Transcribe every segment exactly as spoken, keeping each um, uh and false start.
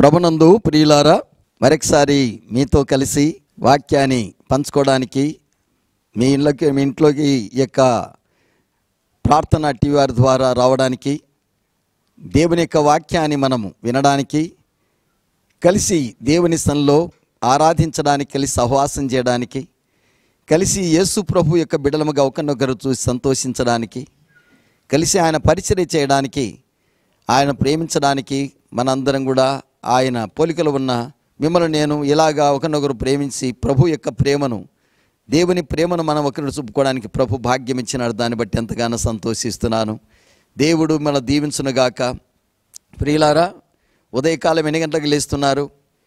ప్రభునందు ప్రియులారా, మరొకసారి మీతో కలిసి వాక్యాన్ని పంచుకోవడానికి మీ ఇళ్ళకి మీ ఇంట్లోకి ఈ యొక్క ప్రార్థన టీవీ వారి ద్వారా రావడానికి, దేవుని యొక్క వాక్యాన్ని మనము వినడానికి, కలిసి దేవుని సన్నిధిలో ఆరాధించడానికి, కలిసి సహవాసం చేయడానికి, కలిసి యేసు ప్రభు యొక్క బిడ్డలముగా ఒకరినొకరు చూసి సంతోషించడానికి, కలిసి ఆయన పరిచర్య చేయడానికి, ఆయన ప్రేమించడానికి, మనందరం కూడా ఆయన పోలికలు ఉన్న మిమ్మల్ని నేను ఇలాగా ఒకరినొకరు ప్రేమించి ప్రభు యొక్క ప్రేమను, దేవుని ప్రేమను మనం ఒకరిని చూపుకోవడానికి ప్రభు భాగ్యం ఇచ్చినాడు. దాన్ని బట్టి ఎంతగానో సంతోషిస్తున్నాను. దేవుడు మన దీవించునుగాక. ప్రియులారా, ఉదయకాలం ఎన్ని గంటలకు లేస్తున్నారు?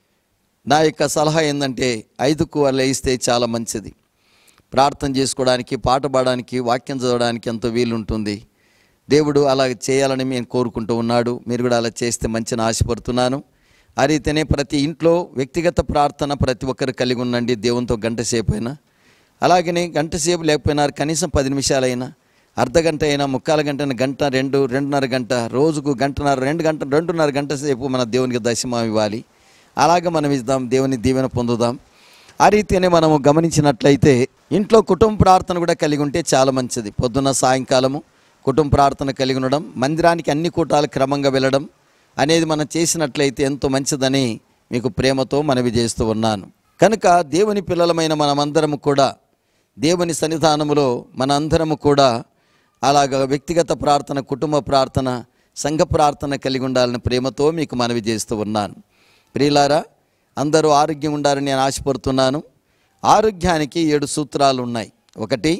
నా యొక్క సలహా ఏంటంటే ఐదుకు లేస్తే చాలా మంచిది. ప్రార్థన చేసుకోవడానికి, పాట పాడడానికి, వాక్యం చదవడానికి ఎంతో వీలుంటుంది. దేవుడు అలా చేయాలని నేను కోరుకుంటూ ఉన్నాడు. మీరు కూడా అలా చేస్తే మంచిని ఆశపడుతున్నాను. ఆ రీతినే ప్రతి ఇంట్లో వ్యక్తిగత ప్రార్థన ప్రతి ఒక్కరు కలిగి ఉండండి. దేవునితో గంట సేపు అయినా, అలాగనే గంట సేపు లేకపోయినా కనీసం పది నిమిషాలైనా, అర్ధ గంట అయినా, ముక్కాల గంట అయినా, గంట రెండు రెండున్నర గంట, రోజుకు గంటన్నర రెండు గంట రెండున్నర గంట సేపు మన దేవునికి దశమం ఇవ్వాలి. అలాగే మనం ఇద్దాం, దేవుని దీవెన పొందుదాం. ఆ రీతినే మనము గమనించినట్లయితే ఇంట్లో కుటుంబ ప్రార్థన కూడా కలిగి ఉంటే చాలా మంచిది. పొద్దున్న సాయంకాలము కుటుంబ ప్రార్థన కలిగి ఉండడం, మందిరానికి అన్ని కూటాలు క్రమంగా వెళ్ళడం అనేది మనం చేసినట్లయితే ఎంతో మంచిదని మీకు ప్రేమతో మనవి చేస్తూ ఉన్నాను. కనుక దేవుని పిల్లలమైన మనమందరము కూడా దేవుని సన్నిధానములో మనందరము కూడా అలాగ వ్యక్తిగత ప్రార్థన, కుటుంబ ప్రార్థన, సంఘ ప్రార్థన కలిగి ఉండాలని ప్రేమతో మీకు మనవి చేస్తూ ఉన్నాను. ప్రియులారా, అందరూ ఆరోగ్యం ఉండాలని నేను ఆశపడుతున్నాను. ఆరోగ్యానికి ఏడు సూత్రాలు ఉన్నాయి. ఒకటి,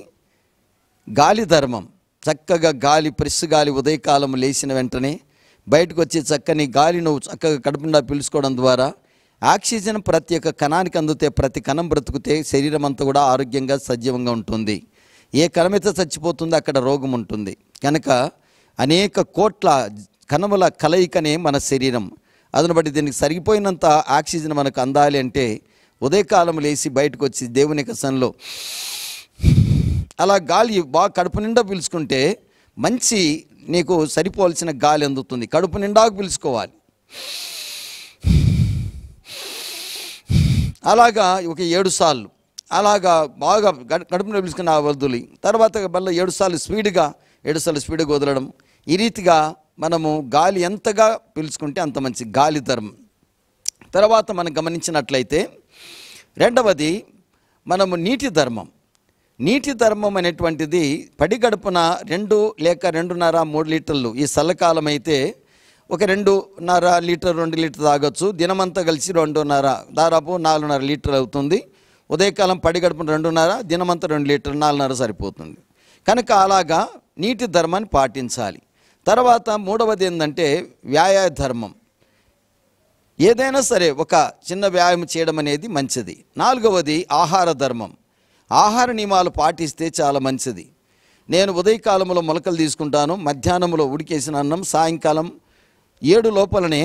గాలి ధర్మం. చక్కగా గాలి, ఫ్రెష్ గాలి ఉదయకాలం లేచిన వెంటనే బయటకు వచ్చి చక్కని గాలి నువ్వు చక్కగా కడుపు నిండా పీల్చుకోవడం ద్వారా ఆక్సిజన్ ప్రతి ఒక్క కణానికి అందుతే, ప్రతి కణం బ్రతుకుతే శరీరం అంతా కూడా ఆరోగ్యంగా సజీవంగా ఉంటుంది. ఏ కణమైతే చచ్చిపోతుందో అక్కడ రోగం ఉంటుంది. కనుక అనేక కోట్ల కణముల కలయికనే మన శరీరం. అందును బట్టి దీనికి సరిపోయినంత ఆక్సిజన్ మనకు అందాలి అంటే ఉదయకాలం లేచి బయటకు వచ్చి దేవుని యొక్క సన్నిధిలో అలా గాలి బాగా కడుపు నిండా పీల్చుకుంటే మంచి నీకు సరిపోవాల్సిన గాలి అందుతుంది. కడుపు నిండాకు పీల్చుకోవాలి. అలాగా ఒక ఏడు సార్లు అలాగా బాగా కడుపు నిండా పీల్చుకుని ఆ వదులి తర్వాత మళ్ళీ ఏడు సార్లు స్పీడ్గా ఏడు సార్లు స్పీడ్గా వదలడం. ఈ రీతిగా మనము గాలి ఎంతగా పీల్చుకుంటే అంత మంచి గాలి ధర్మం. తర్వాత మనం గమనించినట్లయితే రెండవది మనము నీటి ధర్మం. నీటి ధర్మం అనేటువంటిది పడి గడుపున రెండు లేక రెండున్నర మూడు లీటర్లు, ఈ చల్లకాలం అయితే ఒక రెండున్నర లీటర్ రెండు లీటర్ తాగొచ్చు. దినమంతా కలిసి రెండున్నర దాదాపు నాలుగున్నర లీటర్ అవుతుంది. ఉదయకాలం పడి గడుపున రెండున్నర, దినమంతా రెండు లీటర్ నాలుగున్నర సరిపోతుంది. కనుక అలాగా నీటి ధర్మాన్ని పాటించాలి. తర్వాత మూడవది ఏంటంటే వ్యాయామ ధర్మం. ఏదైనా సరే ఒక చిన్న వ్యాయామం చేయడం అనేది మంచిది. నాలుగవది ఆహార ధర్మం. ఆహార నియమాలు పాటిస్తే చాలా మంచిది. నేను ఉదయకాలంలో మొలకలు తీసుకుంటాను, మధ్యాహ్నంలో ఉడికేసిన అన్నం, సాయంకాలం ఏడు లోపలనే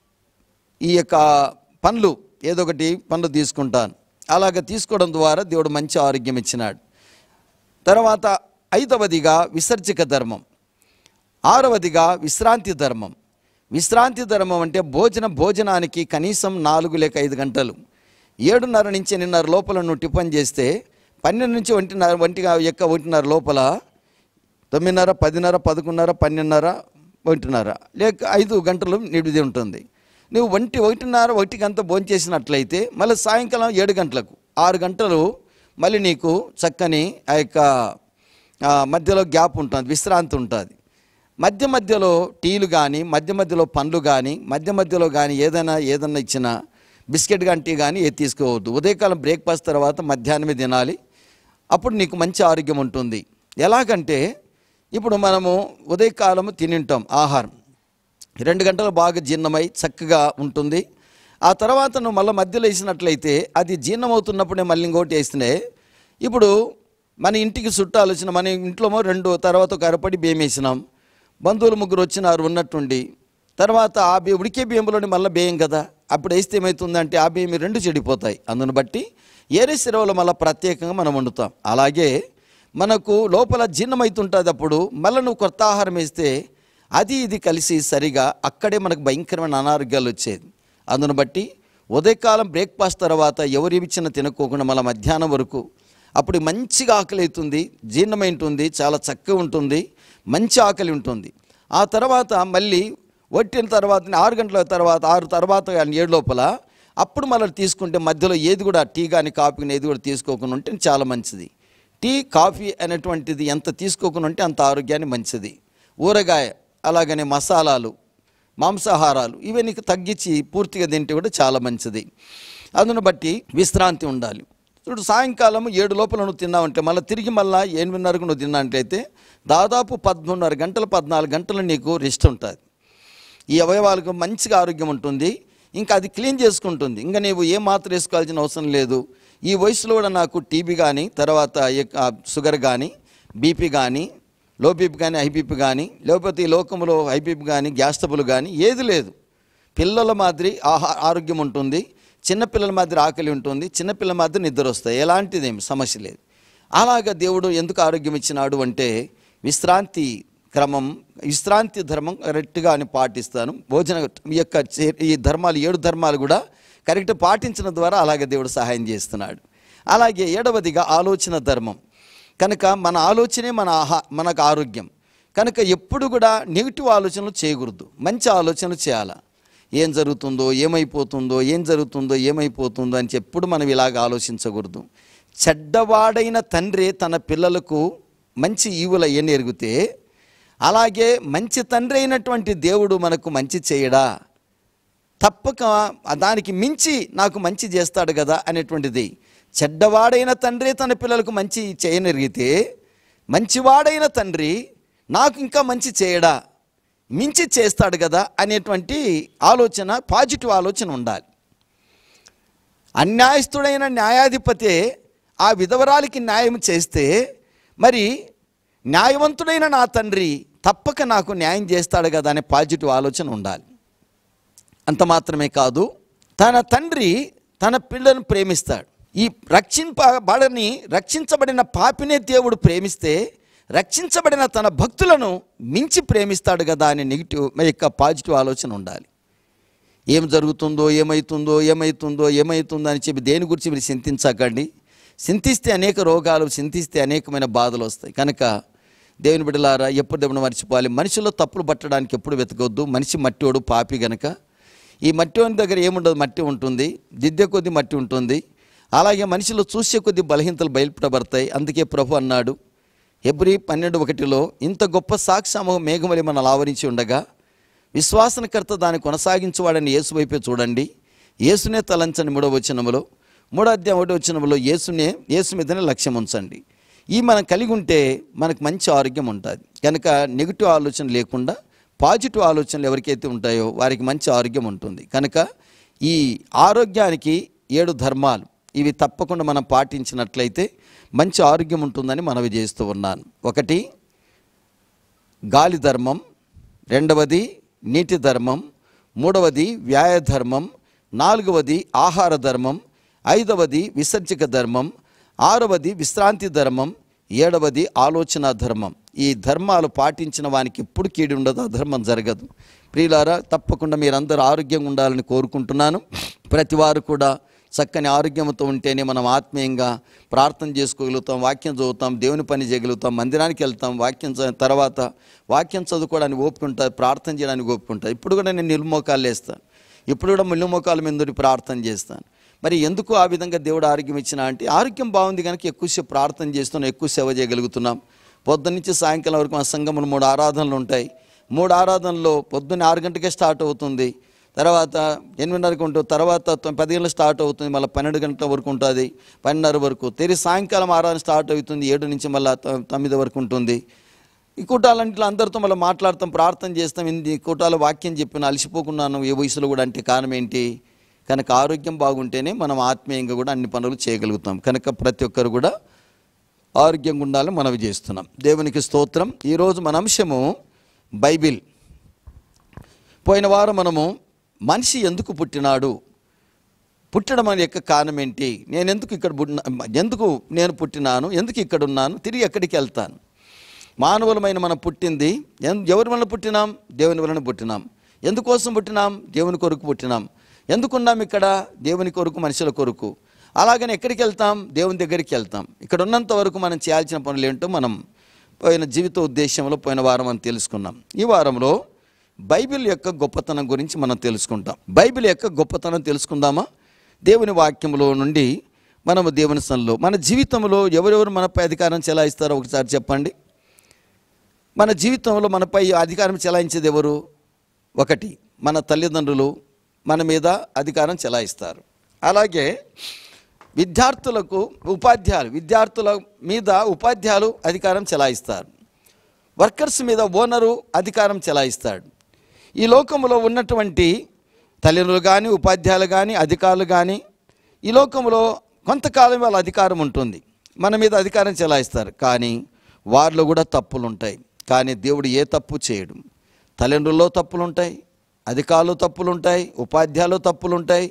ఈ యొక్క పండ్లు ఏదో ఒకటి పండ్లు తీసుకుంటాను. అలాగ తీసుకోవడం ద్వారా దేవుడు మంచి ఆరోగ్యం ఇచ్చినాడు. తర్వాత ఐదవదిగా విసర్జక ధర్మం. ఆరవదిగా విశ్రాంతి ధర్మం. విశ్రాంతి ధర్మం అంటే భోజన భోజనానికి కనీసం నాలుగు లేక ఐదు గంటలు, ఏడున్నర నుంచి ఎనిమిదిన్నర లోపల నువ్వు టిఫిన్ చేస్తే పన్నెండు నుంచి ఒంటిన్నర ఒంటిగా యొక్క ఒకటిన్నర లోపల తొమ్మిదిన్నర పదిన్నర పదకొండున్నర పన్నెండున్నర ఒకటిన్నర లేక ఐదు గంటలు నిడిది ఉంటుంది. నువ్వు ఒంటి ఒకటిన్నర ఒకటికి అంతా భోంచేసినట్లయితే మళ్ళీ సాయంకాలం ఏడు గంటలకు ఆరు గంటలు మళ్ళీ నీకు చక్కని ఆ యొక్క మధ్యలో గ్యాప్ ఉంటుంది, విశ్రాంతి ఉంటుంది. మధ్య మధ్యలో టీలు కానీ, మధ్య మధ్యలో పండ్లు కానీ, మధ్య మధ్యలో కానీ ఏదైనా ఏదైనా ఇచ్చిన బిస్కెట్ కానీ టీ కానీ ఏది తీసుకోవద్దు. ఉదయకాలం బ్రేక్ఫాస్ట్ తర్వాత మధ్యాహ్నమే తినాలి. అప్పుడు నీకు మంచి ఆరోగ్యం ఉంటుంది. ఎలాగంటే ఇప్పుడు మనము ఉదయకాలము తినింటాం ఆహారం, రెండు గంటలు బాగా జీర్ణమై చక్కగా ఉంటుంది. ఆ తర్వాత నువ్వు మళ్ళీ మధ్యలో వేసినట్లయితే అది జీర్ణమవుతున్నప్పుడే మళ్ళీ ఇంకోటి వేసినే. ఇప్పుడు మన ఇంటికి చుట్టాలు వచ్చిన, మన ఇంట్లో రెండు తర్వాత ఒక అరపడి బియ్యం వేసినాం, బంధువులు ముగ్గురు వచ్చినారు ఉన్నట్టుండి, తర్వాత ఆ బియ్యం ఉడికే బియ్యంలోని మళ్ళీ బియ్యం కదా, అప్పుడు వేస్తే ఏమవుతుందంటే ఆ బియ్యం రెండు చెడిపోతాయి. అందును బట్టి ఏరే సిరవలో మళ్ళీ ప్రత్యేకంగా మనం వండుతాం. అలాగే మనకు లోపల జీర్ణమవుతుంటుంది. అప్పుడు మళ్ళీ నువ్వు కొత్త ఆహారం వేస్తే అది ఇది కలిసి సరిగా అక్కడే మనకు భయంకరమైన అనారోగ్యాలు వచ్చేది. అందును బట్టి ఉదయకాలం బ్రేక్ఫాస్ట్ తర్వాత ఎవరు ఇచ్చిన తినకోకుండా మళ్ళీ మధ్యాహ్నం వరకు అప్పుడు మంచిగా ఆకలి అవుతుంది, జీర్ణమైంటుంది, చాలా చక్కగా ఉంటుంది, మంచి ఆకలి ఉంటుంది. ఆ తర్వాత మళ్ళీ వట్టిన తర్వాత ఆరు గంటల తర్వాత ఆరు తర్వాత ఏడు లోపల అప్పుడు మళ్ళీ తీసుకుంటే మధ్యలో ఏది కూడా టీ కానీ కాఫీ కానీ ఏది కూడా తీసుకోకుండా ఉంటే చాలా మంచిది. టీ కాఫీ అనేటువంటిది ఎంత తీసుకోకుండా ఉంటే అంత ఆరోగ్యాన్ని మంచిది. ఊరగాయ అలాగనే మసాలాలు మాంసాహారాలు ఇవన్నీ తగ్గించి పూర్తిగా తింటే కూడా చాలా మంచిది. అందును బట్టి విశ్రాంతి ఉండాలి. ఇప్పుడు సాయంకాలం ఏడు లోపల నువ్వు తిన్నావంటే మళ్ళీ తిరిగి మళ్ళీ ఎనిమిదిన్నరకు నువ్వు తిన్నావంటే దాదాపు పదమూడున్నర గంటలు పద్నాలుగు గంటలు నీకు రెస్ట్ ఉంటుంది. ఈ అవయవాలకు మంచిగా ఆరోగ్యం ఉంటుంది. ఇంకా అది క్లీన్ చేసుకుంటుంది. ఇంకా నీవు ఏ మాత్రం వేసుకోవాల్సిన అవసరం లేదు. ఈ వయసులో కూడా నాకు టీబీ కానీ తర్వాత షుగర్ కానీ బీపీ కానీ లో బీపీ కానీ హై బీపీ కానీ లేకపోతే ఈ లోకంలో హై బీపీ కానీ గ్యాస్ ట్రబుల్ కానీ ఏది లేదు. పిల్లల మాదిరి ఆహా ఆరోగ్యం ఉంటుంది, చిన్నపిల్లల మాదిరి ఆకలి ఉంటుంది, చిన్నపిల్లల మాదిరి నిద్ర వస్తాయి, ఎలాంటిదేమి సమస్య లేదు. అలాగా దేవుడు ఎందుకు ఆరోగ్యం ఇచ్చినాడు అంటే విశ్రాంతి క్రమం, విశ్రాంతి ధర్మం కరెక్ట్గా అని పాటిస్తాను. భోజన ఈ యొక్క ఈ ధర్మాలు ఏడు ధర్మాలు కూడా కరెక్ట్ పాటించడం ద్వారా అలాగే దేవుడు సహాయం చేస్తున్నాడు. అలాగే ఏడవదిగా ఆలోచన ధర్మం. కనుక మన ఆలోచనే మన ఆహా మనకు ఆరోగ్యం. కనుక ఎప్పుడు కూడా నెగిటివ్ ఆలోచనలు చేయకూడదు, మంచి ఆలోచనలు చేయాలి. ఏం జరుగుతుందో ఏమైపోతుందో ఏం జరుగుతుందో ఏమైపోతుందో అని ఎప్పుడు మనం ఇలాగ ఆలోచించకూడదు. చెడ్డవాడైన తండ్రి తన పిల్లలకు మంచి ఈవులు అయ్యని ఎరిగితే అలాగే మంచి తండ్రి అయినటువంటి దేవుడు మనకు మంచి చేయడా, తప్పక దానికి మించి నాకు మంచి చేస్తాడు కదా అనేటువంటిది. చెడ్డవాడైన తండ్రి తన పిల్లలకు మంచి చేయనెరిగితే మంచివాడైన తండ్రి నాకు ఇంకా మంచి చేయడా, మించి చేస్తాడు కదా అనేటువంటి ఆలోచన, పాజిటివ్ ఆలోచన ఉండాలి. అన్యాయస్తుడైన న్యాయాధిపతే ఆ విధవరాలికి న్యాయం చేస్తే మరి న్యాయవంతుడైన నా తండ్రి తప్పక నాకు న్యాయం చేస్తాడు కదా అనే పాజిటివ్ ఆలోచన ఉండాలి. అంత మాత్రమే కాదు, తన తండ్రి తన పిల్లలను ప్రేమిస్తాడు. ఈ రక్షింపబడని రక్షించబడిన పాపినే దేవుడు ప్రేమిస్తే రక్షించబడిన తన భక్తులను మించి ప్రేమిస్తాడు కదా అనే నెగిటివ్ యొక్క పాజిటివ్ ఆలోచన ఉండాలి. ఏం జరుగుతుందో ఏమవుతుందో ఏమవుతుందో ఏమవుతుందో అని చెప్పి దేని గురించి మీరు చింతించకండి. చింతిస్తే అనేక రోగాలు, చింతిస్తే అనేకమైన బాధలు వస్తాయి. కనుక దేవుని బిడ్డలారా ఎప్పుడు దేవుని మర్చిపోవాలి. మనిషిలో తప్పులు పట్టడానికి ఎప్పుడు వెతకొద్దు. మనిషి మట్టివాడు, పాపి. గనక ఈ మట్టివాని దగ్గర ఏముండదు, మట్టి ఉంటుంది, దిద్దే కొద్ది మట్టి ఉంటుంది. అలాగే మనిషిలో చూసే కొద్ది బలహీనతలు బయలుపడబడతాయి. అందుకే ప్రభు అన్నాడు హెబ్రీ పన్నెండు ఒకటిలో, ఇంత గొప్ప సాక్షామో మేఘమలి మనల్ని ఆవరించి ఉండగా విశ్వాసనకర్త దాన్ని కొనసాగించేవాడని యేసు వైపే చూడండి, యేసునే తలంచని మూడో వచనములో, మూడో అధ్యాయం ఒకటో వచనములో యేసునే యేసు మీదనే లక్ష్యం ఉంచండి. ఈ మనం కలిగి ఉంటే మనకు మంచి ఆరోగ్యం ఉంటుంది. కనుక నెగిటివ్ ఆలోచన లేకుండా పాజిటివ్ ఆలోచనలు ఎవరికైతే ఉంటాయో వారికి మంచి ఆరోగ్యం ఉంటుంది. కనుక ఈ ఆరోగ్యానికి ఏడు ధర్మాలు ఇవి తప్పకుండా మనం పాటించినట్లయితే మంచి ఆరోగ్యం ఉంటుందని మనవి చేస్తూ ఉన్నాను. ఒకటి గాలి ధర్మం, రెండవది నీటి ధర్మం, మూడవది వ్యాయ ధర్మం, నాలుగవది ఆహార ధర్మం, ఐదవది విసర్జక ధర్మం, ఆరవది విశ్రాంతి ధర్మం, ఏడవది ఆలోచన ధర్మం. ఈ ధర్మాలు పాటించిన వానికి ఎప్పుడు కీడు ఉండదు, అధర్మం జరగదు. ప్రియులారా, తప్పకుండా మీరందరూ ఆరోగ్యంగా ఉండాలని కోరుకుంటున్నాను. ప్రతి వారు కూడా చక్కని ఆరోగ్యంతో ఉంటేనే మనం ఆత్మీయంగా ప్రార్థన చేసుకోగలుగుతాం, వాక్యం చదువుతాం, దేవుని పని చేయగలుగుతాం, మందిరానికి వెళ్తాం. వాక్యం తర్వాత వాక్యం చదువుకోవడానికి ఓపిక ఉంటుంది, ప్రార్థన చేయడానికి ఓపిక ఉంటుంది. ఇప్పుడు కూడా నేను నిలుమోకాలు వేస్తాను, ఇప్పుడు కూడా నిలుమోకాల మీద ప్రార్థన చేస్తాను. మరి ఎందుకు ఆ విధంగా దేవుడు ఆరోగ్యం ఇచ్చినా అంటే ఆరోగ్యం బాగుంది కనుక ఎక్కువసేపు ప్రార్థన చేస్తున్నాం, ఎక్కువ సేవ చేయగలుగుతున్నాం. పొద్దున్న నుంచి సాయంకాలం వరకు మా సంఘంలో మూడు ఆరాధనలు ఉంటాయి. మూడు ఆరాధనలో పొద్దున్న ఆరు గంటలకే స్టార్ట్ అవుతుంది, తర్వాత ఎనిమిదిన్నరకు ఉంటుంది, తర్వాత పది గంటలకు స్టార్ట్ అవుతుంది, మళ్ళీ పన్నెండు గంటల వరకు ఉంటుంది, పన్నెండున్నర వరకు తిరిగి సాయంకాలం ఆరాధన స్టార్ట్ అవుతుంది, ఏడు నుంచి మళ్ళీ తొమ్మిది వరకు ఉంటుంది. ఈ కూటాలంటే అందరితో మళ్ళీ మాట్లాడతాం, ప్రార్థన చేస్తాం. ఈ కూటాల వాక్యం చెప్పిన అలసిపోకున్నాను ఏ వయసులో కూడా. అంటే కారణం ఏంటి? కనుక ఆరోగ్యం బాగుంటేనే మనం ఆత్మీయంగా కూడా అన్ని పనులు చేయగలుగుతాం. కనుక ప్రతి ఒక్కరు కూడా ఆరోగ్యంగా ఉండాలని మనవి చేస్తున్నాం. దేవునికి స్తోత్రం. ఈరోజు మన అంశము బైబిల్. పోయిన వారం మనము మనిషి ఎందుకు పుట్టినాడు, పుట్టడం అనే యొక్క కారణం ఏంటి, నేను ఎందుకు ఇక్కడ ఎందుకు నేను పుట్టినాను, ఎందుకు ఇక్కడ ఉన్నాను, తిరిగి ఎక్కడికి వెళ్తాను. మానవులమైన మనం పుట్టింది ఎవరి వలన పుట్టినాం? దేవుని వలన పుట్టినాం. ఎందుకోసం పుట్టినాం? దేవుని కొరకు పుట్టినాం. ఎందుకున్నాం ఇక్కడ? దేవుని కొరకు, మనుషుల కొరకు. అలాగని ఎక్కడికి వెళ్తాం? దేవుని దగ్గరికి వెళ్తాం. ఇక్కడ ఉన్నంత వరకు మనం చేయాల్సిన పనులు ఏంటో మనం పోయిన జీవిత ఉద్దేశంలో పోయిన వారం మనం తెలుసుకున్నాం. ఈ వారంలో బైబిల్ యొక్క గొప్పతనం గురించి మనం తెలుసుకుంటాం. బైబిల్ యొక్క గొప్పతనం తెలుసుకుందామా? దేవుని వాక్యంలో నుండి మనము దేవుని సన్నిధిలో మన జీవితంలో ఎవరెవరు మనపై అధికారం చెలాయిస్తారో ఒకసారి చెప్పండి. మన జీవితంలో మనపై అధికారం చెలాయించేది ఎవరు? ఒకటి, మన తల్లిదండ్రులు మన మీద అధికారం చెలాయిస్తారు. అలాగే విద్యార్థులకు ఉపాధ్యాయులు విద్యార్థుల మీద ఉపాధ్యాయులు అధికారం చెలాయిస్తారు. వర్కర్స్ మీద ఓనరు అధికారం చెలాయిస్తాడు. ఈ లోకంలో ఉన్నటువంటి తల్లిదండ్రులు కానీ, ఉపాధ్యాయులు కానీ, అధికారులు కానీ, ఈ లోకంలో కొంతకాలం వాళ్ళ అధికారం ఉంటుంది, మన మీద అధికారం చెలాయిస్తారు. కానీ వారిలో కూడా తప్పులు ఉంటాయి. కానీ దేవుడు ఏ తప్పు చేయడు. తల్లిదండ్రుల్లో తప్పులు ఉంటాయి, అధికారులు తప్పులు ఉంటాయి, ఉపాధ్యాయులు తప్పులు ఉంటాయి.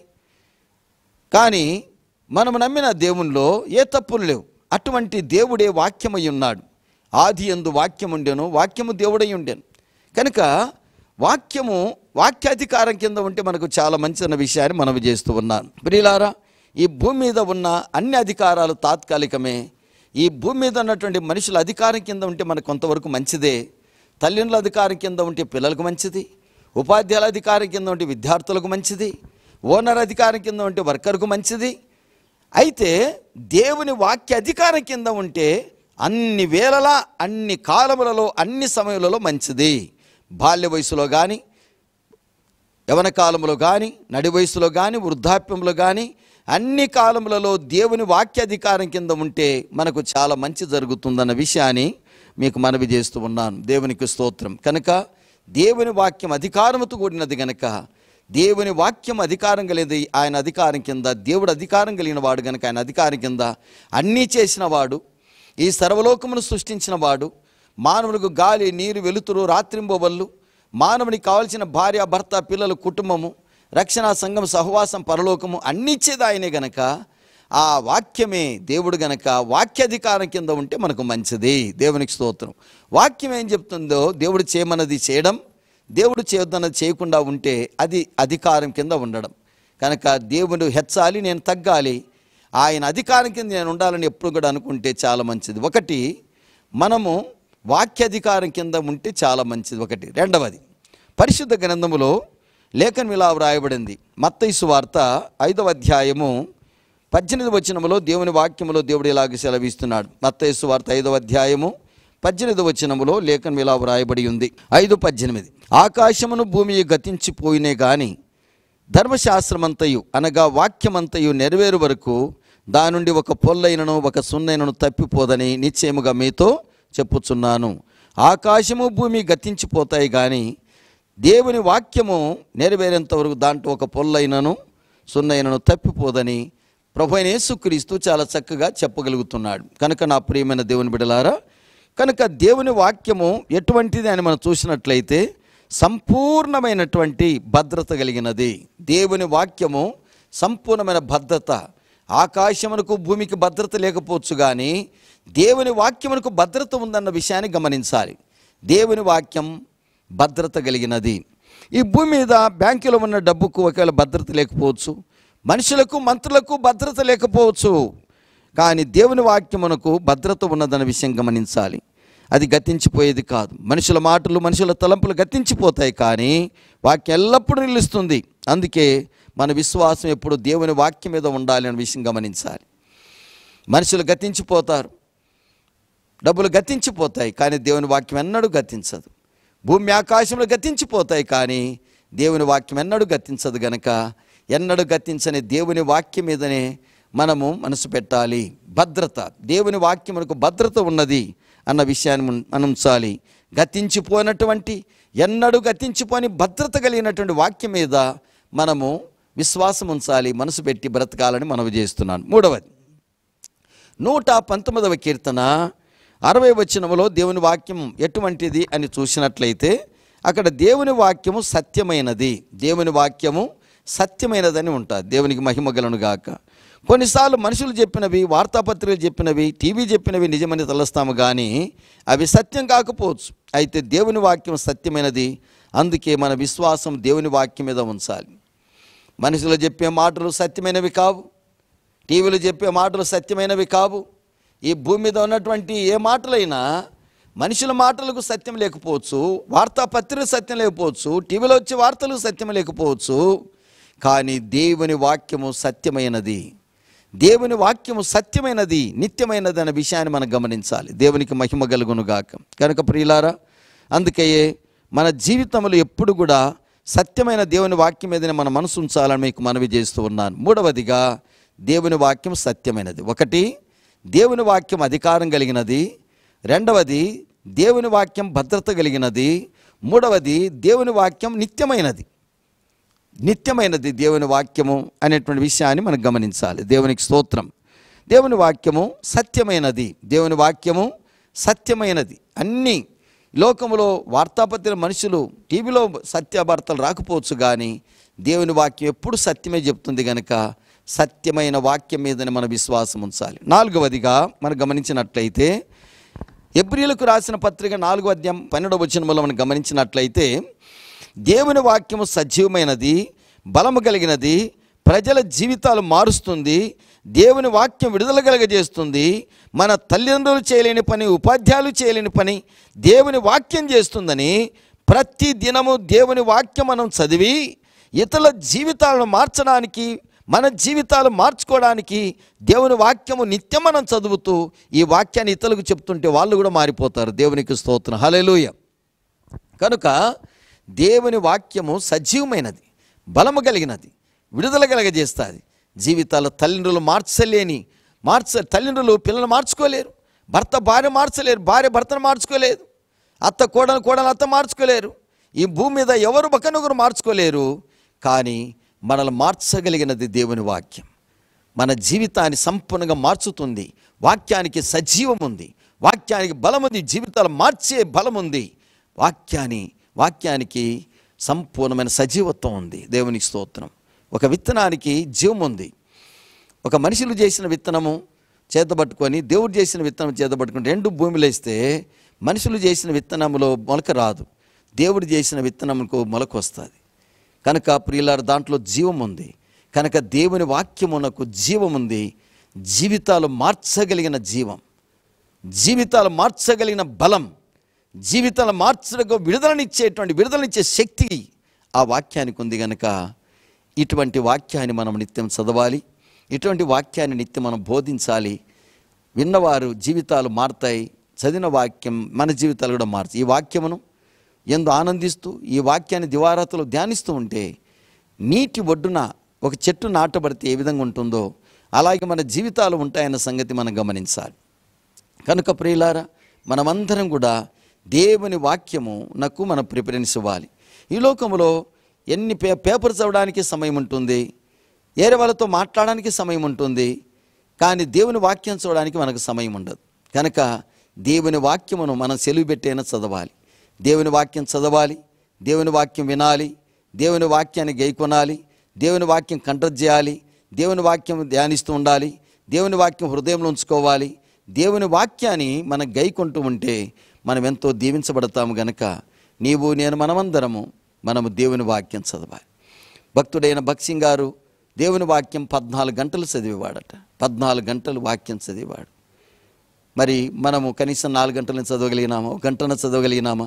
కానీ మనము నమ్మిన దేవునిలో ఏ తప్పులు లేవు. అటువంటి దేవుడే వాక్యమై ఉన్నాడు. ఆది యందు వాక్యం ఉండెను, వాక్యము దేవుడై ఉండెను. కనుక వాక్యము వాక్యాధికారం కింద ఉంటే మనకు చాలా మంచి అన్న విషయాన్ని మనవి చేస్తూ ఉన్నాను. ప్రియులారా, ఈ భూమి మీద ఉన్న అన్ని అధికారాలు తాత్కాలికమే. ఈ భూమి మీద ఉన్నటువంటి మనుషుల అధికారం కింద ఉంటే మనకు కొంతవరకు మంచిదే. తల్లిదండ్రుల అధికారం కింద ఉంటే పిల్లలకు మంచిది, ఉపాధ్యాయుల అధికారం కింద ఉంటే విద్యార్థులకు మంచిది, ఓనర్ అధికారం కింద ఉంటే వర్కర్కు మంచిది. అయితే దేవుని వాక్య అధికారం కింద ఉంటే అన్ని వేళలా, అన్ని కాలములలో, అన్ని సమయములలో మంచిది. బాల్య వయసులో కానీ, యవన కాలంలో కానీ, నడి వయసులో కానీ, వృద్ధాప్యంలో కానీ, అన్ని కాలములలో దేవుని వాక్యాధికారం కింద ఉంటే మనకు చాలా మంచి జరుగుతుందన్న విషయాన్ని మీకు మనవి చేస్తూ ఉన్నాను. దేవునికి స్తోత్రం. కనుక దేవుని వాక్యం అధికారముతో కూడినది గనక, దేవుని వాక్యం అధికారం కలిగింది. ఆయన అధికారం కింద దేవుడు అధికారం కలిగిన వాడు గనక ఆయన అధికారం కింద అన్నీ చేసిన వాడు, ఈ సర్వలోకమును సృష్టించిన వాడు, మానవునికి గాలి, నీరు, వెలుతురు, రాత్రింబవళ్ళు, మానవునికి కావాల్సిన భార్య, భర్త, పిల్లలు, కుటుంబము, రక్షణ, సంఘం, సహవాసం, పరలోకము అన్నీ ఇచ్చేది ఆయనే గనక, ఆ వాక్యమే దేవుడు గనక వాక్యాధికారం కింద ఉంటే మనకు మంచిది. దేవునికి స్తోత్రం. వాక్యం ఏం చెప్తుందో దేవుడు చేయమన్నది చేయడం, దేవుడు చేయొద్దన్నది చేయకుండా ఉంటే అది అధికారం కింద ఉండడం. కనుక దేవుడు హెచ్చాలి, నేను తగ్గాలి, ఆయన అధికారం కింద నేను ఉండాలని ఎప్పుడు కూడా అనుకుంటే చాలా మంచిది. ఒకటి, మనము వాక్యాధికారం కింద ఉంటే చాలా మంచిది. ఒకటి. రెండవది, పరిశుద్ధ గ్రంథములో లేఖనం ఇలా వ్రాయబడింది. మత్తయి సువార్త ఐదవ అధ్యాయము పద్దెనిమిది వచనములో దేవుని వాక్యములో దేవుడు ఇలాగ సెలవిస్తున్నాడు. మత్తయి సువార్త ఐదవ అధ్యాయము పద్దెనిమిది వచనములో లేఖనం ఇలా వ్రాయబడి ఉంది. ఐదు పద్దెనిమిది. ఆకాశమును భూమి గతించిపోయినే గాని ధర్మశాస్త్రమంతయు అనగా వాక్యమంతయు నెరవేరు వరకు దాని నుండి ఒక పొల్లైనను ఒక సున్నైనను తప్పిపోదని నిశ్చయముగా మీతో చెప్పుచున్నాను. ఆకాశము భూమి గతించిపోతాయి కానీ దేవుని వాక్యము నెరవేరేంత వరకు దాంట్లో ఒక పొల్లైనను సున్నైనను తప్పిపోదని ప్రభువైన యేసుక్రీస్తు చాలా చక్కగా చెప్పగలుగుతున్నాడు. కనుక నా ప్రియమైన దేవుని బిడ్డలారా, కనుక దేవుని వాక్యము ఎటువంటిది అని మనం చూసినట్లయితే సంపూర్ణమైనటువంటి భద్రత కలిగినది. దేవుని వాక్యము సంపూర్ణమైన భద్రత. ఆకాశమునకు భూమికి భద్రత లేకపోవచ్చు కానీ దేవుని వాక్యమునకు భద్రత ఉందన్న విషయాన్ని గమనించాలి. దేవుని వాక్యం భద్రత కలిగినది. ఈ భూమి మీద బ్యాంకులో ఉన్న డబ్బుకు ఒకవేళ భద్రత లేకపోవచ్చు, మనుషులకు, మంత్రులకు భద్రత లేకపోవచ్చు, కానీ దేవుని వాక్యమునకు భద్రత ఉన్నదన్న విషయం గమనించాలి. అది గతించిపోయేది కాదు. మనుషుల మాటలు, మనుషుల తలంపులు గతించిపోతాయి కానీ వాక్యం ఎల్లప్పుడూ నిలుస్తుంది. అందుకే మన విశ్వాసం ఎప్పుడు దేవుని వాక్యం మీద ఉండాలి అనే విషయం గమనించాలి. మనుషులు గతించిపోతారు, డబ్బులు గతించిపోతాయి కానీ దేవుని వాక్యం ఎన్నడూ గతించదు. భూమి ఆకాశంలో గతించిపోతాయి కానీ దేవుని వాక్యం ఎన్నడూ గతించదు. గనక ఎన్నడూ గతించని దేవుని వాక్యం మీదనే మనము మనసు పెట్టాలి. భద్రత, దేవుని వాక్యం మనకు భద్రత ఉన్నది అన్న విషయాన్ని మనం ఉంచాలి. గతించిపోయినటువంటి, ఎన్నడూ గతించిపోని భద్రత కలిగినటువంటి వాక్యం మీద మనము విశ్వాసం ఉంచాలి, మనసు పెట్టి బ్రతకాలని మనవి చేస్తున్నాను. మూడవది, నూట పంతొమ్మిదవ కీర్తన అరవై వచనములో దేవుని వాక్యం ఎటువంటిది అని చూసినట్లయితే అక్కడ దేవుని వాక్యము సత్యమైనది, దేవుని వాక్యము సత్యమైనదని ఉంటుంది. దేవునికి మహిమ కలుగును గాక. కొన్నిసార్లు మనుషులు చెప్పినవి, వార్తాపత్రికలు చెప్పినవి, టీవీ చెప్పినవి నిజమని తలస్తాము కానీ అవి సత్యం కాకపోవచ్చు. అయితే దేవుని వాక్యం సత్యమైనది. అందుకే మన విశ్వాసం దేవుని వాక్యం మీద ఉంచాలి. మనుషులు చెప్పే మాటలు సత్యమైనవి కావు, టీవీలో చెప్పే మాటలు సత్యమైనవి కావు. ఈ భూమి మీద ఉన్నటువంటి ఏ మాటలైనా మనుషుల మాటలకు సత్యం లేకపోవచ్చు, వార్తాపత్రిక సత్యం లేకపోవచ్చు, టీవీలో వచ్చే వార్తలు సత్యం లేకపోవచ్చు. కానీ దేవుని వాక్యము సత్యమైనది, దేవుని వాక్యము సత్యమైనది, నిత్యమైనది అనే విషయాన్ని మనం గమనించాలి. దేవునికి మహిమ కలుగును గాక. కనుక ప్రియులారా, అందుకే మన జీవితంలో ఎప్పుడు కూడా సత్యమైన దేవుని వాక్యం మీదనే మన మనసు ఉంచాలని మీకు మనవి చేస్తూ ఉన్నాను. మూడవదిగా, దేవుని వాక్యం సత్యమైనది. ఒకటి, దేవుని వాక్యం అధికారం కలిగినది. రెండవది, దేవుని వాక్యం భద్రత కలిగినది. మూడవది, దేవుని వాక్యం నిత్యమైనది. నిత్యమైనది దేవుని వాక్యము అనేటువంటి విషయాన్ని మనం గమనించాలి. దేవునికి స్తోత్రం. దేవుని వాక్యము సత్యమైనది, దేవుని వాక్యము సత్యమైనది. అన్నీ లోకములో వార్తాపత్రిక మనుషులు టీవీలో సత్యవార్తలు రాకపోవచ్చు, కానీ దేవుని వాక్యం ఎప్పుడు సత్యమే చెప్తుంది. కనుక సత్యమైన వాక్యం మీదనే మన విశ్వాసం ఉంచాలి. నాలుగవదిగా మనం గమనించినట్లయితే, హెబ్రీయులకు రాసిన పత్రిక నాలుగో అధ్యాయం పన్నెండవ వచనంలో మనం గమనించినట్లయితే, దేవుని వాక్యము సజీవమైనది, బలము కలిగినది, ప్రజల జీవితాలు మారుస్తుంది, దేవుని వాక్యం విడుదల కలగజేస్తుంది. మన తల్లిదండ్రులు చేయలేని పని, ఉపాధ్యాయులు చేయలేని పని దేవుని వాక్యం చేస్తుందని ప్రతి దినము దేవుని వాక్యం మనం చదివి ఇతరుల జీవితాలను మార్చడానికి, మన జీవితాలు మార్చుకోవడానికి దేవుని వాక్యము నిత్యం మనం చదువుతూ ఈ వాక్యాన్ని ఇతరులకు చెప్తుంటే వాళ్ళు కూడా మారిపోతారు. దేవునికి స్తోత్రం, హల్లెలూయా. కనుక దేవుని వాక్యము సజీవమైనది, బలము కలిగినది, విడుదల కలగజేస్తుంది. జీవితాలు తల్లిదండ్రులు మార్చలేని మార్చ తల్లిదండ్రులు పిల్లలు మార్చుకోలేరు, భర్త భార్య మార్చలేరు, భార్య భర్తను మార్చుకోలేదు, అత్త కోడలు కోడలు అత్త మార్చుకోలేరు. ఈ భూమి మీద ఎవరు ఒకరినొకరు మార్చుకోలేరు. కానీ మనల్ని మార్చగలిగినది దేవుని వాక్యం. మన జీవితాన్ని సంపూర్ణంగా మార్చుతుంది. వాక్యానికి సజీవం ఉంది, వాక్యానికి బలం ఉంది, జీవితాలు మార్చే బలం ఉంది. వాక్యాన్ని వాక్యానికి సంపూర్ణమైన సజీవత్వం ఉంది. దేవునికి స్తోత్రం. ఒక విత్తనానికి జీవం ఉంది. ఒక మనుషులు చేసిన విత్తనము చేతబట్టుకొని దేవుడు చేసిన విత్తనం చేతబట్టుకొని రెండు భూమిలో వేస్తే మనుషులు చేసిన విత్తనంలో మొలక రాదు, దేవుడు చేసిన విత్తనంకు మొలక వస్తుంది. కనుక ప్రియులారా, దాంట్లో జీవం ఉంది. కనుక దేవుని వాక్యమునకు జీవం ఉంది. జీవితాలు మార్చగలిగిన జీవం, జీవితాలు మార్చగలిగిన బలం, జీవితాలు మార్చడానికి విడుదలనిచ్చేటువంటి విడుదలనిచ్చే శక్తి ఆ వాక్యానికి ఉంది. కనుక ఇటువంటి వాక్యాన్ని మనం నిత్యం చదవాలి, ఇటువంటి వాక్యాన్ని నిత్యం మనం బోధించాలి. విన్నవారు జీవితాలు మారుతాయి, చదివిన వాక్యం మన జీవితాలు కూడా మారుతాయి. ఈ వాక్యమును ఎందు ఆనందిస్తూ ఈ వాక్యాన్ని దివారాతలో ధ్యానిస్తూ ఉంటే నీటి ఒడ్డున ఒక చెట్టు నాటబడితే ఏ విధంగా ఉంటుందో అలాగే మన జీవితాలు ఉంటాయన్న సంగతి మనం గమనించాలి. కనుక ప్రియులారా, మనమందరం కూడా దేవుని వాక్యము నాకు మనం ప్రిఫరెన్స్ ఇవ్వాలి. ఈ లోకంలో ఎన్ని పే పేపర్ చదవడానికి సమయం ఉంటుంది, ఏరే వాళ్ళతో మాట్లాడడానికి సమయం ఉంటుంది, కానీ దేవుని వాక్యం చదవడానికి మనకు సమయం ఉండదు. కనుక దేవుని వాక్యమును మనం సెలవు పెట్టైనా చదవాలి. దేవుని వాక్యం చదవాలి, దేవుని వాక్యం వినాలి, దేవుని వాక్యాన్ని గైకొనాలి, దేవుని వాక్యం కంఠం చేయాలి, దేవుని వాక్యం ధ్యానిస్తూ ఉండాలి, దేవుని వాక్యం హృదయంలో ఉంచుకోవాలి. దేవుని వాక్యాన్ని మనం గైకొంటూ ఉంటే మనం ఎంతో దీవించబడతాము. గనక నీవు నేను మనమందరము మనము దేవుని వాక్యం చదవాలి. భక్తుడైన భక్సింగ్ గారు దేవుని వాక్యం పద్నాలుగు గంటలు చదివేవాడట. పద్నాలుగు గంటలు వాక్యం చదివేవాడు. మరి మనము కనీసం నాలుగు గంటలను చదవగలిగినామా, ఒక గంటను చదవగలిగినామా?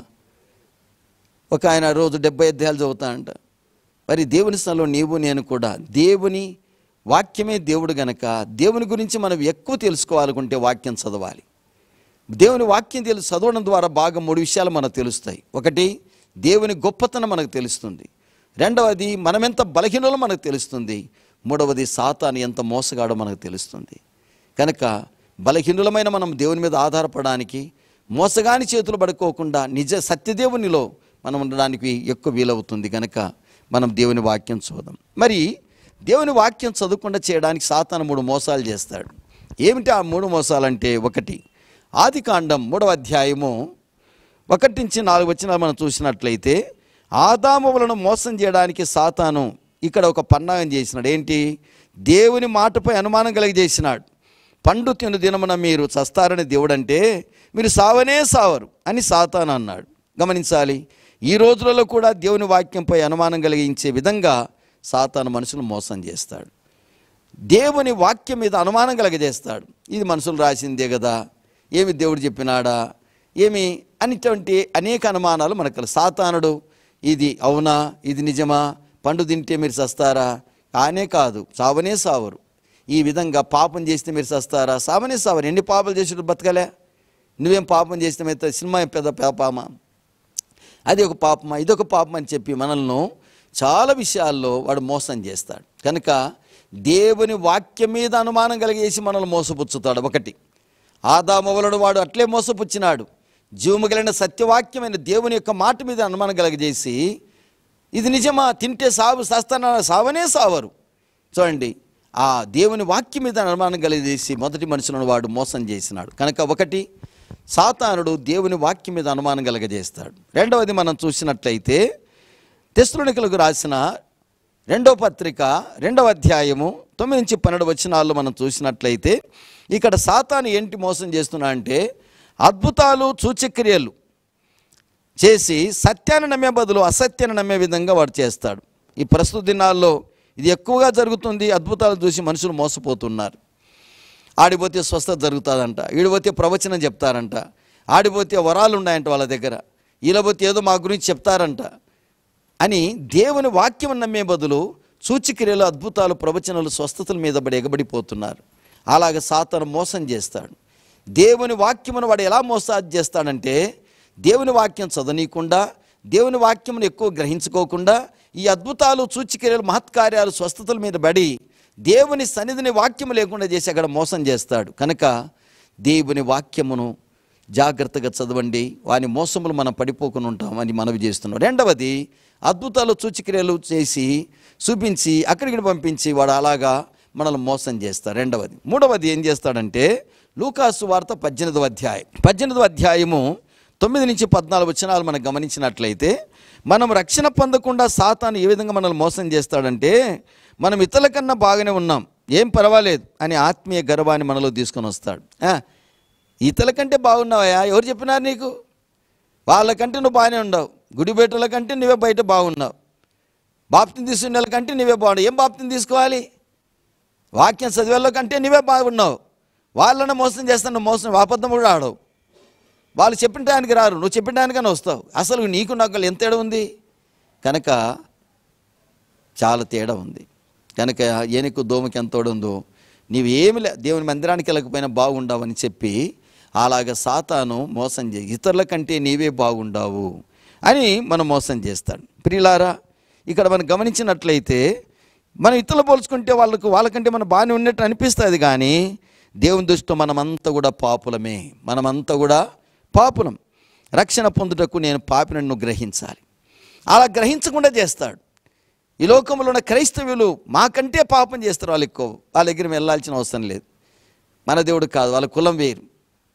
ఒక ఆయన రోజు డెబ్బై అధ్యాయాలు చదువుతానంట. మరి దేవుని స్థలంలో నీవు నేను కూడా దేవుని వాక్యమే దేవుడు గనక దేవుని గురించి మనం ఎక్కువ తెలుసుకోవాలనుకుంటే వాక్యం చదవాలి. దేవుని వాక్యం తెలుసు చదవడం ద్వారా బాగా మూడు విషయాలు మనకు తెలుస్తాయి. ఒకటి, దేవుని గొప్పతనం మనకు తెలుస్తుంది. రెండవది, మనమెంత బలహీనలో మనకు తెలుస్తుంది. మూడవది, సాతాను ఎంత మోసగాడో మనకు తెలుస్తుంది. కనుక బలహీనులమైన మనం దేవుని మీద ఆధారపడడానికి, మోసగాని చేతులు పడుకోకుండా నిజ సత్యదేవునిలో మనం ఉండడానికి ఎక్కువ వీలవుతుంది. కనుక మనం దేవుని వాక్యం చూద్దాం. మరి దేవుని వాక్యం చదవకుండా చేయడానికి సాతాను మూడు మోసాలు చేస్తాడు. ఏమిటి ఆ మూడు మోసాలంటే, ఒకటి, ఆదికాండం మూడవ అధ్యాయము ఒకటి నుంచి నాలుగు వచనాలు మనం చూసినట్లయితే ఆదాము వలన మోసం చేయడానికి సాతాను ఇక్కడ ఒక పన్నాగం చేసినాడు. ఏంటి? దేవుని మాటపై అనుమానం కలిగజేసినాడు. పండు తిను దినమున మీరు చస్తారని దేవుడు అంటే మీరు సావనే సావరు అని సాతాను అన్నాడు. గమనించాలి, ఈ రోజులలో కూడా దేవుని వాక్యంపై అనుమానం కలిగించే విధంగా సాతాను మనుషులు మోసం చేస్తాడు. దేవుని వాక్యం మీద అనుమానం కలగజేస్తాడు. ఇది మనుషులు రాసిందే కదా, ఏమి దేవుడు చెప్పినాడా, ఏమి అనేటువంటి అనేక అనుమానాలు మనకు. సాతానుడు ఇది అవునా, ఇది నిజమా, పండు తింటే మీరు చస్తారా, కానే కాదు, సావనే సావరు. ఈ విధంగా పాపం చేస్తే మీరు చస్తారా, సావనే సావరు. ఎన్ని పాపాలు చేసినట్టు బతకలే, నువ్వేం పాపం చేస్తే అయితే సినిమా పెద్ద పాపమా, అది ఒక పాపమా, ఇదొక పాపం అని చెప్పి మనల్ని చాలా విషయాల్లో వాడు మోసం చేస్తాడు. కనుక దేవుని వాక్యం మీద అనుమానం కలిగేసి మనల్ని మోసపుచ్చుతాడు. ఒకటి, ఆదామవలను వాడు అట్లే మోసపుచ్చినాడు. జీవము కలిగిన సత్యవాక్యమైన దేవుని యొక్క మాట మీద అనుమానం కలగజేసి ఇది నిజమా, తింటే సావు సస్తానా, సావనే సావరు. చూడండి, ఆ దేవుని వాక్యం మీద అనుమానం కలిగజేసి మొదటి మనుషులను వాడు మోసం చేసినాడు. కనుక ఒకటి, సాతానుడు దేవుని వాక్యం మీద అనుమానం కలగజేస్తాడు. రెండవది మనం చూసినట్లయితే తెస్సలోనికలకు రాసిన రెండో పత్రిక రెండవ అధ్యాయము తొమ్మిది నుంచి పన్నెండు వచనాల్లో మనం చూసినట్లయితే ఇక్కడ సాతాను ఏంటి మోసం చేస్తున్నా అంటే అద్భుతాలు సూచక్రియలు చేసి సత్యాన్ని నమ్మే బదులు అసత్యాన్ని నమ్మే విధంగా వాడు చేస్తాడు. ఈ ప్రస్తుత దినాల్లో ఇది ఎక్కువగా జరుగుతుంది. అద్భుతాలు చూసి మనుషులు మోసపోతున్నారు. ఆడిపోతే స్వస్థత జరుగుతుందంట, ఈడిపోతే ప్రవచనం చెప్తారంట, ఆడిపోతే వరాలు ఉన్నాయంట వాళ్ళ దగ్గర, ఈలపోతే ఏదో మా గురించి చెప్తారంట అని దేవుని వాక్యం నమ్మే బదులు సూచక్రియలు, అద్భుతాలు, ప్రవచనాలు, స్వస్థతల మీద పడి ఎగబడిపోతున్నారు. అలాగ సాతాను మోసం చేస్తాడు. దేవుని వాక్యమును వాడు ఎలా మోసం చేస్తాడంటే దేవుని వాక్యం చదవనీయకుండా, దేవుని వాక్యమును ఎక్కువ గ్రహించుకోకుండా ఈ అద్భుతాలు, సూచక్రియలు, మహత్కార్యాలు, స్వస్థతల మీద పడి దేవుని సన్నిధిని వాక్యము లేకుండా చేసి అక్కడ మోసం చేస్తాడు. కనుక దేవుని వాక్యమును జాగ్రత్తగా చదవండి, వాని మోసములు మనం పడిపోకుండా ఉంటామని మనవి చేస్తున్నాం. రెండవది, అద్భుతాలు సూచక్రియలు చేసి చూపించి అక్కడికి పంపించి వాడు అలాగా మనల్ని మోసం చేస్తారు. రెండవది. మూడవది ఏం చేస్తాడంటే లూకాసు వార్త పద్దెనిమిదవ అధ్యాయం పద్దెనిమిదవ అధ్యాయము తొమ్మిది నుంచి పద్నాలుగు వచనాలు మనం గమనించినట్లయితే మనం రక్షణ పొందకుండా సాతాను ఏ విధంగా మనల్ని మోసం చేస్తాడంటే మనం ఇతరుల కన్నా బాగానే ఉన్నాం, ఏం పర్వాలేదు అని ఆత్మీయ గర్వాన్ని మనలో తీసుకొని వస్తాడు. ఇతరుల కంటే బాగున్నావా, ఎవరు చెప్పినారు నీకు, వాళ్ళకంటే నువ్వు బాగానే ఉండవు, గుడిబెట్టుల కంటే నువ్వే బయట బాగున్నావు, బాప్తిని తీసుకునే వాళ్ళ కంటే నువ్వే బాగున్నావు. ఏం బాప్తిని తీసుకోవాలి, వాక్యం చదివేళ్ళ కంటే నువ్వే బాగున్నావు. వాళ్ళని మోసం చేస్తాను, నువ్వు మోసం అబద్ధం కూడా ఆడవు. వాళ్ళు చెప్పిన టైంకి రారు, నువ్వు చెప్పిన టైంకనే వస్తావు. అసలు నీకు నాకు ఎంత తేడా ఉంది, కనుక చాలా తేడా ఉంది. కనుక ఏనుకు దోమకి ఎంత తోడు ఉందో నీవు ఏమి లే దేవుని మందిరానికి వెళ్ళకపోయినా బాగుండావని చెప్పి అలాగ సాతాను మోసం చేయి, ఇతరుల కంటే నీవే బాగుండావు అని మనం మోసం చేస్తాడు. ప్రియులారా, ఇక్కడ మనం గమనించినట్లయితే మనం ఇతరులు పోల్చుకుంటే వాళ్ళకు వాళ్ళకంటే మనం బాగానే ఉన్నట్టు అనిపిస్తుంది, కానీ దేవుని దృష్టిలో మనమంతా కూడా పాపులమే, మనమంతా కూడా పాపులం. రక్షణ పొందుటకు నేను పాపిని నువ్వు గ్రహించాలి. అలా గ్రహించకుండా చేస్తాడు. ఈ లోకంలో ఉన్న క్రైస్తవులు మాకంటే పాపం చేస్తారు, వాళ్ళు ఎక్కువ, వాళ్ళ దగ్గర వెళ్ళాల్సిన అవసరం లేదు, మన దేవుడు కాదు, వాళ్ళ కులం వేరు.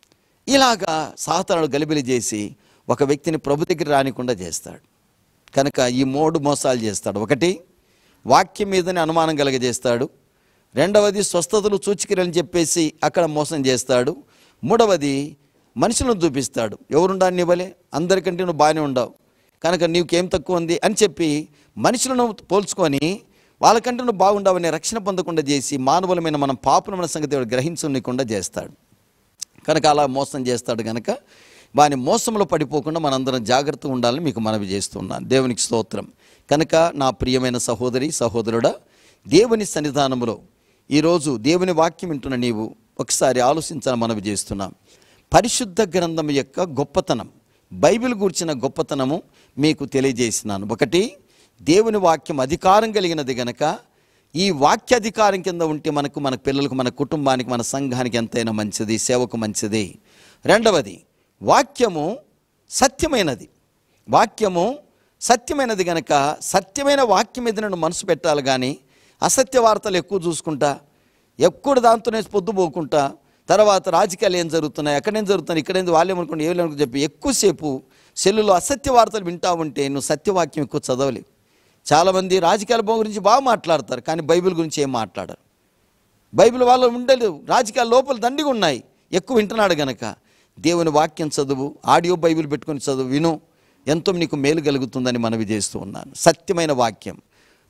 ఇలాగా సాతానుడు గలిబిలి చేసి ఒక వ్యక్తిని ప్రభు దగ్గర రానికుండా చేస్తాడు. కనుక ఈ మూడు మోసాలు చేస్తాడు. ఒకటి, వాక్యం మీదనే అనుమానం కలగజేస్తాడు. రెండవది, స్వస్థతలు సూచక్రియలని చెప్పేసి అక్కడ మోసం చేస్తాడు. మూడవది, మనుషులను చూపిస్తాడు, ఎవరుండాన్ని ఇవ్వలే, అందరికంటే నువ్వు బాగానే ఉండవు కనుక నీకేం తక్కువ ఉంది అని చెప్పి మనుషులను పోల్చుకొని వాళ్ళకంటే నువ్వు బాగుండవని రక్షణ పొందకుండా చేసి మానవులమైన మనం పాపులమైన సంగతి గ్రహించకుండా చేస్తాడు. కనుక అలా మోసం చేస్తాడు. కనుక వాని మోసంలో పడిపోకుండా మనందరం జాగ్రత్తగా ఉండాలని మీకు మనవి చేస్తున్నాను. దేవునికి స్తోత్రం. కనుక నా ప్రియమైన సహోదరి సహోదరుడా, దేవుని సన్నిధానంలో ఈరోజు దేవుని వాక్యం వింటున్న నీవు ఒకసారి ఆలోచించాలని మనవి చేస్తున్నాం. పరిశుద్ధ గ్రంథం యొక్క గొప్పతనం, బైబిల్ గూర్చిన గొప్పతనము మీకు తెలియజేసినాను. ఒకటి, దేవుని వాక్యం అధికారం కలిగినది గనక ఈ వాక్యాధికారం కింద ఉంటే మనకు, మన పిల్లలకు, మన కుటుంబానికి, మన సంఘానికి ఎంతైనా మంచిది, సేవకు మంచిది. రెండవది, వాక్యము సత్యమైనది. వాక్యము సత్యమైనది గనక సత్యమైన వాక్యం మీద నువ్వు మనసు పెట్టాలి, కానీ అసత్య వార్తలు ఎక్కువ చూసుకుంటా, ఎక్కువ దాంతోనే పొద్దుపోకుంటా, తర్వాత రాజకీయాలు ఏం జరుగుతున్నాయి, ఎక్కడేం జరుగుతున్నాయి, ఇక్కడేంది వాళ్ళేమనుకుంటే ఏమనుకుంటే చెప్పి ఎక్కువసేపు సెల్లులో అసత్య వార్తలు వింటా ఉంటే నువ్వు సత్యవాక్యం ఎక్కువ చదవలేవు. చాలామంది రాజకీయాల గురించి బాగా మాట్లాడతారు, కానీ బైబిల్ గురించి ఏం మాట్లాడరు. బైబిల్ వాళ్ళు ఉండలేదు, రాజకీయాల లోపల దండిగా ఉన్నాయి, ఎక్కువ వింటున్నాడు గనక దేవుని వాక్యం చదువు, ఆడియో బైబిల్ పెట్టుకొని చదువు, విను, ఎంతో నీకు మేలు కలుగుతుందని మనవి చేస్తూ ఉన్నాను. సత్యమైన వాక్యం.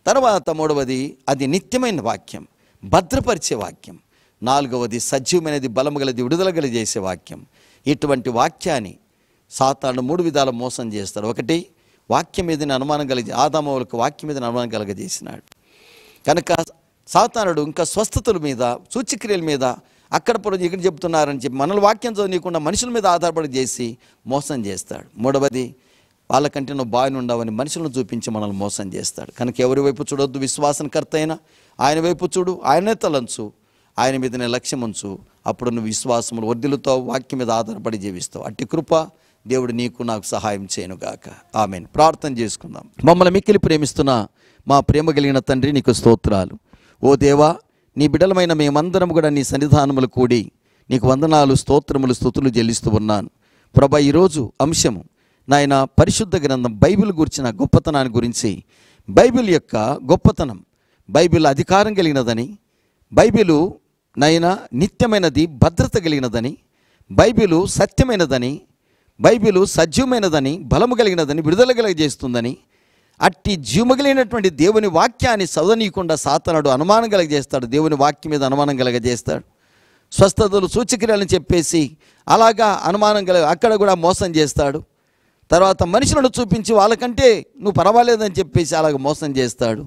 తర్వాత మూడవది అది నిత్యమైన వాక్యం, భద్రపరిచే వాక్యం. నాలుగవది సజీవమైనది, బలము గలది, విడుదల గల చేసే వాక్యం. ఇటువంటి వాక్యాన్ని సాతాను మూడు విధాల మోసం చేస్తాడు. ఒకటి, వాక్యం మీదనే అనుమానం కలిగి ఆదాములకు వాక్యం మీద అనుమానం కలగజేసినాడు కనుక సాతానుడు ఇంకా స్వస్థతల మీద, సూచక్రియల మీద, అక్కడ పొర ఇక్కడ చెప్తున్నారని చెప్పి మనల్ని వాక్యం చదవనీయకుండా మనుషుల మీద ఆధారపడి చేసి మోసం చేస్తాడు. మూడవది, వాళ్ళకంటే నువ్వు బాగా ఉండవని మనుషులను చూపించి మనల్ని మోసం చేస్తాడు. కనుక ఎవరి వైపు చూడొద్దు, విశ్వాసనకర్త అయినా ఆయన వైపు చూడు, ఆయనే తలంచు, ఆయన మీదనే లక్ష్యం ఉంచు. అప్పుడు నువ్వు విశ్వాసములు వర్ధిల్లుతావు, వాక్యం మీద ఆధారపడి జీవిస్తావు. అట్టి కృప దేవుడు నీకు నాకు సహాయం చేయనుగాక. ఆమెన్. ప్రార్థన చేసుకుందాం. మమ్మల్ని మిక్కిలి ప్రేమిస్తున్న మా ప్రేమ కలిగిన తండ్రి, నీకు స్తోత్రాలు. ఓ దేవా, నీ బిడ్డలమైన మేమందరం కూడా నీ సన్నిధానములు కూడి నీకు వందనాలు, స్తోత్రములు, స్తుతులు చెల్లిస్తూ ఉన్నాను. ప్రభా, ఈరోజు అంశము నాయన పరిశుద్ధ గ్రంథం బైబిల్ గురించిన గొప్పతనాన్ని గురించి, బైబిల్ యొక్క గొప్పతనం, బైబిల్ అధికారం కలిగినదని, బైబిలు నైనా నిత్యమైనది, భద్రత కలిగినదని, బైబిలు సత్యమైనదని, బైబిలు సజీవమైనదని, బలము కలిగినదని, విడుదల కలిగజేస్తుందని, అట్టి జీవమగిలినటువంటి దేవుని వాక్యాన్ని చదవనీయకుండా సాతానుడు అనుమానం కలగజేస్తాడు. దేవుని వాక్యం మీద అనుమానం కలగజేస్తాడు. స్వస్థతలు, సూచక్రియలను చెప్పేసి అలాగా అనుమానం కల అక్కడ కూడా మోసం చేస్తాడు. తర్వాత మనుషులను చూపించి వాళ్ళకంటే నువ్వు పర్వాలేదని చెప్పేసి అలాగ మోసం చేస్తాడు.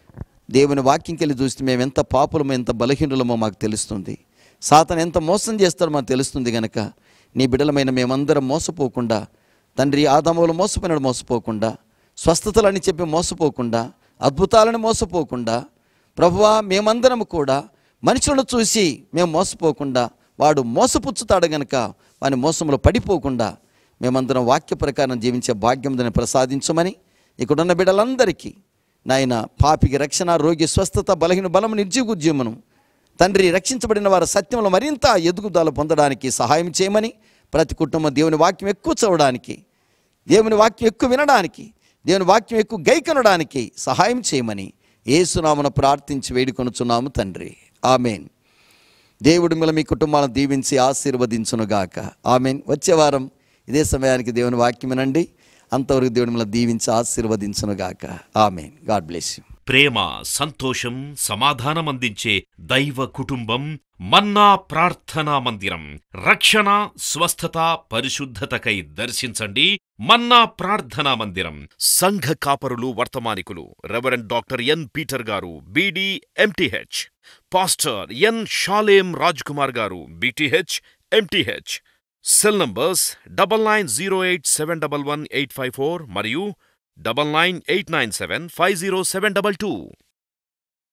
దేవుని వాక్యంకి వెళ్ళి చూస్తే మేము ఎంత పాపులమో, ఎంత బలహీనులమో మాకు తెలుస్తుంది. సాతాను ఎంత మోసం చేస్తాడో మాకు తెలుస్తుంది. కనుక నీ బిడ్డలమైన మేమందరం మోసపోకుండా, తండ్రి ఆదాములు మోసపోయినాడు మోసపోకుండా, స్వస్థతలని చెప్పి మోసపోకుండా, అద్భుతాలను మోసపోకుండా, ప్రభువా మేమందరం కూడా మనుషులను చూసి మేము మోసపోకుండా, వాడు మోసపుచ్చుతాడు గనక వాని మోసంలో పడిపోకుండా మేమందరం వాక్య ప్రకారం జీవించే భాగ్యం దాన్ని ప్రసాదించమని ఇక్కడున్న బిడ్డలందరికీ నాయన పాపికి రక్షణ, రోగి స్వస్థత, బలహీన బలము, నిర్జీవ ఉద్యమను తండ్రి రక్షించబడిన వారు సత్యంలో మరింత ఎదుగుదల పొందడానికి సహాయం చేయమని, ప్రతి కుటుంబం దేవుని వాక్యం ఎక్కువ చదవడానికి, దేవుని వాక్యం ఎక్కువ వినడానికి, దేవుని వాక్యం ఎక్కువ గైకొనడానికి సహాయం చేయమని యేసునామమున ప్రార్థించి వేడుకొనుచున్నాము తండ్రి. ఆమెన్. దేవుడి మీద మీ కుటుంబాలను దీవించి ఆశీర్వదించునుగాక. ఆమెన్. వచ్చే వారం ఇదే సమయానికి దేవుని వాక్యం వినండి. అంతవరకు దేవుడి మీద దీవించి ఆశీర్వదించునుగాక. ఆమెన్. God bless you. ప్రేమ, సంతోషం, సమాధానం అందించే దైవ కుటుంబం మన్నా ప్రార్థనా మందిరం. రక్షణ, స్వస్థత, పరిశుద్ధతకై దర్శించండి మన్నా ప్రార్థనా మందిరం. సంఘ కాపరులు, వర్తమానికులు రెవరెండ్ డాక్టర్ ఎన్ పీటర్ గారు, BD MTh. Pastor N Shalem Raj Kumar గారు, BTh MTh. Cell numbers double nine zero eight seven double one eight five four మరియు double nine eight nine seven five zero seven double two.